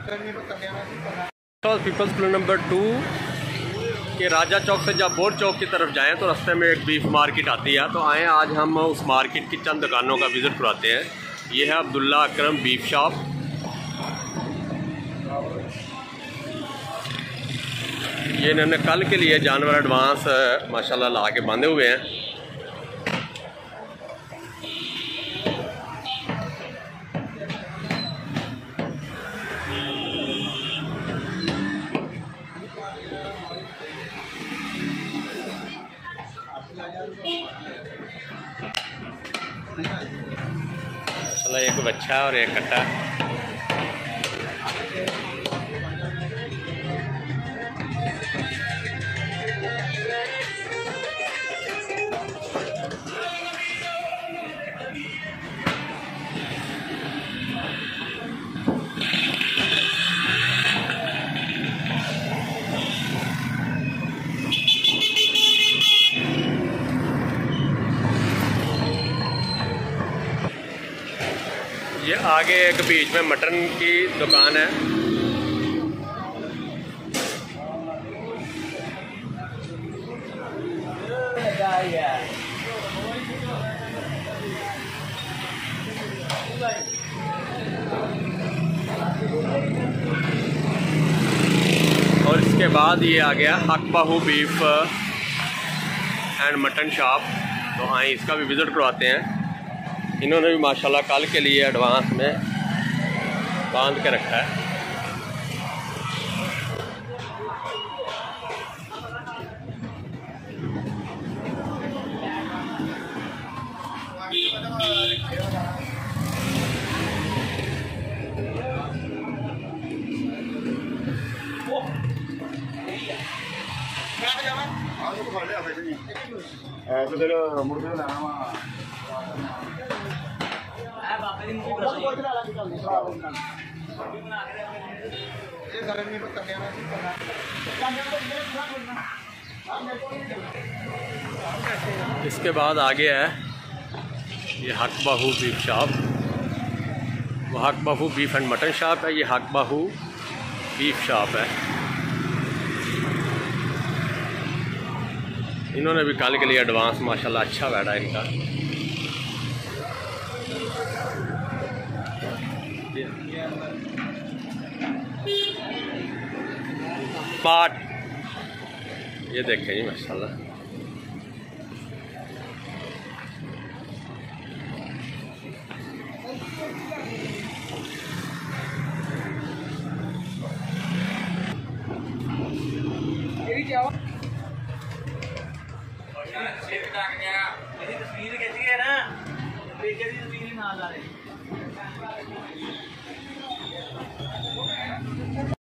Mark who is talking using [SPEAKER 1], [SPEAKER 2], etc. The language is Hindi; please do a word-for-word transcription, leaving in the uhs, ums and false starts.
[SPEAKER 1] पीपल्स क्लब नंबर टू के राजा चौक से जब बोर्ड चौक की तरफ जाएं तो रास्ते में एक बीफ मार्केट आती है। तो आएँ आज हम उस मार्केट की चंद दुकानों का विज़िट कराते हैं। ये है अब्दुल्ला अकरम बीफ शॉप। ये इन्होंने कल के लिए जानवर एडवांस माशाल्लाह ला के बांधे हुए हैं। माशाल्लाह एक बच्चा और एक कट्टा। ये आगे एक बीच में मटन की दुकान है। और इसके बाद ये आ गया Haq Bahu beef and mutton shop. तो हाँ, इसका भी विज़िट करवाते हैं। इन्होंने भी माशाल्लाह कल के लिए एडवांस में बांध के रखा है। इसके बाद आगे है ये हक बाहू बीफ शॉप। वो Haq Bahu beef and mutton shop है। ये हक बाहू बीफ शॉप है। इन्होंने भी कल के लिए एडवांस माशाल्लाह अच्छा बैठा है इनका। पाट ये देखें जी माशाल्लाह।
[SPEAKER 2] मेरी तस्वीर कैसी है ना, तस्वीर ना आ रही।